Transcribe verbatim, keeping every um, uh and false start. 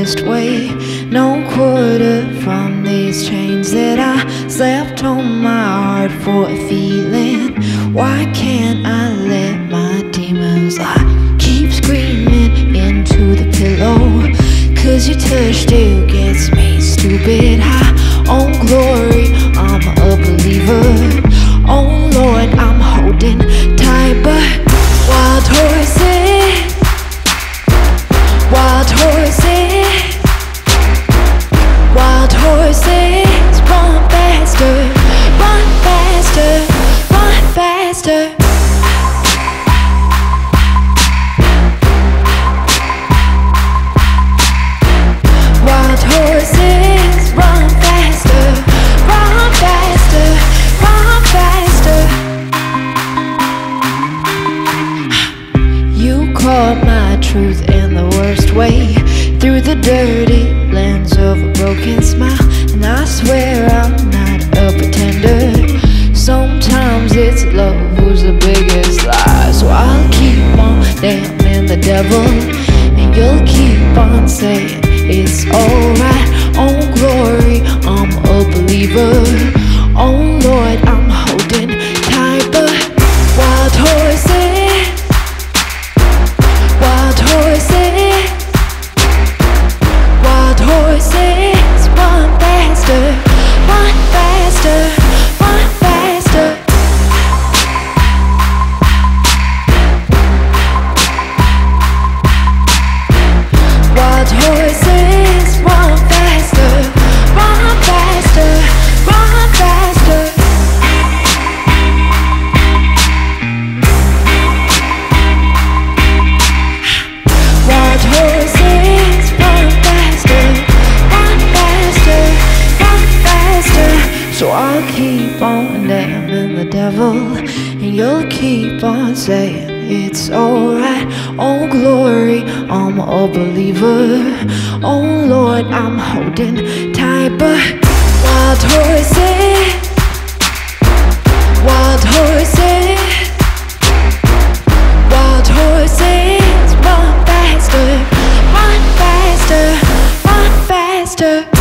honest way. No quarter from these chains that I slapped on my heart for a feeling. Why can't I let my demons lie? Keep screaming into the pillow, cause your touch still gets me stupid high. On glory, I'm a believer. Oh Lord, I'm holding tight, but wild horses, wild horses, wild horses, run faster, run faster, run faster. Wild horses, run faster, run faster, run faster. You caught my truth in the worst way, through the dirty lens of a broken smile. And I swear I'm not a pretender. Sometimes it's love who's the biggest lie. So I'll keep on damning the devil, and you'll keep on saying it's alright. On glory, I'm a believer. Oh Lord, I'm holding tight, but wild horses, wild horses, wild horses, run faster, run faster, run faster. Wild horses, run faster, run faster, run faster. Wild horses, run faster, run faster, run faster. So I'll keep on damning the devil, and you'll keep on saying it's alright. Oh glory, I'm a believer. Oh Lord, I'm holding tight, but wild horses, wild horses, wild horses, run faster, run faster, run faster.